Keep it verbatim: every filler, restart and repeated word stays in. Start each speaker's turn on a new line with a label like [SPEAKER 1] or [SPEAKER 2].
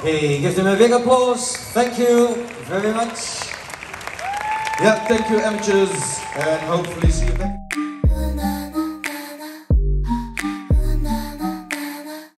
[SPEAKER 1] Okay, give them a big applause. Thank you very much.
[SPEAKER 2] Yeah, thank you amateurs, and hopefully see you back.